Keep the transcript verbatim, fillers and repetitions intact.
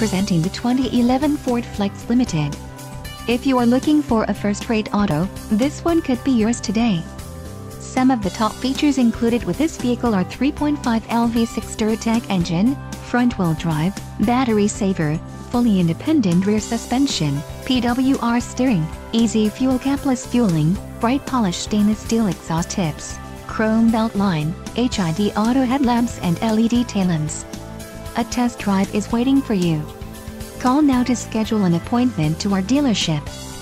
presenting the twenty eleven Ford Flex Limited. If you are looking for a first-rate auto, this one could be yours today. Some of the top features included with this vehicle are three point five liter V six Duratec engine, front-wheel drive, battery saver, fully independent rear suspension, P W R steering, easy fuel capless fueling, bright polished stainless steel exhaust tips, chrome belt line, H I D auto headlamps and L E D tail lamps. A test drive is waiting for you. Call now to schedule an appointment to our dealership.